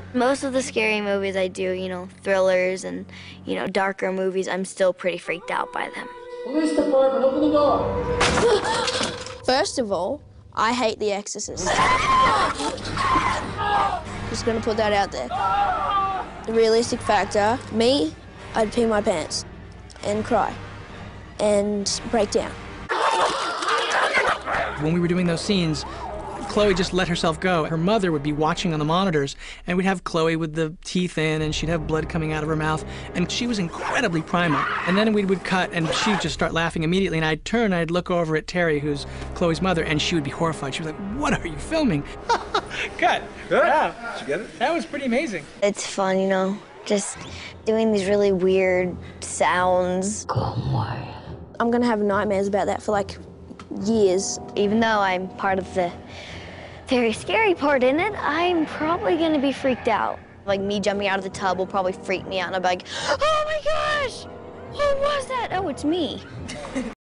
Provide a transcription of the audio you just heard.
Most of the scary movies I do, thrillers and, darker movies, I'm still pretty freaked out by them. Police department, open the door. First of all, I hate The Exorcist. Just gonna put that out there. The realistic factor, me, I'd pee my pants and cry and break down. When we were doing those scenes, Chloe just let herself go. Her mother would be watching on the monitors, and we'd have Chloe with the teeth in, and she'd have blood coming out of her mouth, and she was incredibly primal. And then we would cut, and she'd just start laughing immediately, and I'd turn, and I'd look over at Terry, who's Chloe's mother, and she would be horrified. She was like, "What are you filming?" Cut. Good. Yeah. Did you get it? That was pretty amazing. It's fun, just doing these really weird sounds. I'm gonna have nightmares about that for like years. Even though I'm part of the very scary part in it, I'm probably gonna be freaked out. Like me jumping out of the tub will probably freak me out, and I'll be like, "Oh my gosh, what was that?" Oh, it's me.